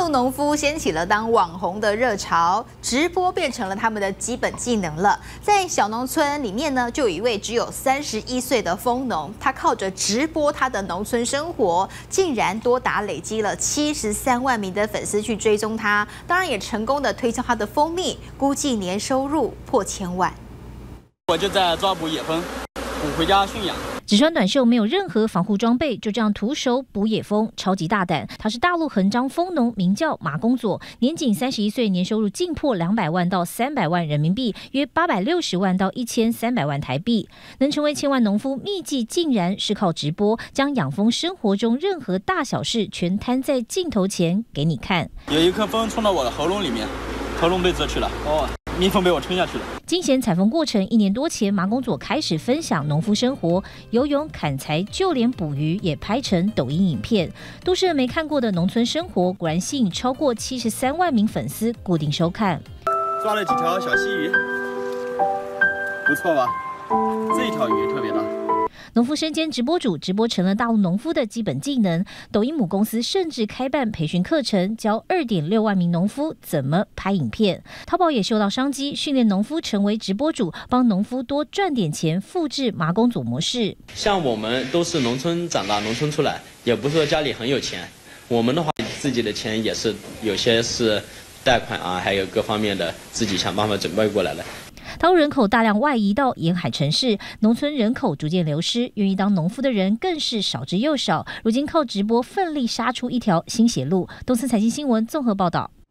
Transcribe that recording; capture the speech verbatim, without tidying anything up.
陆农夫掀起了当网红的热潮，直播变成了他们的基本技能了。在小农村里面呢，就有一位只有三十一岁的蜂农，他靠着直播他的农村生活，竟然多达累积了七十三万名的粉丝去追踪他，当然也成功的推销他的蜂蜜，估计年收入破千万。 我就在抓捕野蜂，捕回家驯养。 只穿短袖，没有任何防护装备，就这样徒手捕野蜂，超级大胆。他是大陆横章蜂农，名叫马公佐，年仅三十一岁，年收入近破两百万到三百万人民币，约八百六十万到一千三百万台币。能成为千万农夫，秘籍竟然是靠直播，将养蜂生活中任何大小事全摊在镜头前给你看。 有一颗蜂冲到我的喉咙里面，喉咙被蛰去了。哦。 蜜蜂被我吞下去了。 惊险采蜂过程，一年多前，马公佐开始分享农夫生活，游泳、砍柴，就连捕鱼也拍成抖音影片。都市人没看过的农村生活，果然吸引超过七十三万名粉丝固定收看。 抓了几条小溪鱼，不错吧？这一条鱼特别大。 农夫身兼直播主，直播成了大陆农夫的基本技能。抖音母公司甚至开办培训课程，教二点六万名农夫怎么拍影片。淘宝也嗅到商机，训练农夫成为直播主，帮农夫多赚点钱，复制马公佐模式。 像我们都是农村长大，农村出来，也不是说家里很有钱。我们的话，自己的钱也是有些是贷款啊，还有各方面的自己想办法准备过来的。 大陆人口大量外移到沿海城市，农村人口逐渐流失，愿意当农夫的人更是少之又少。如今靠直播奋力杀出一条新血路。东森财经新闻综合报道。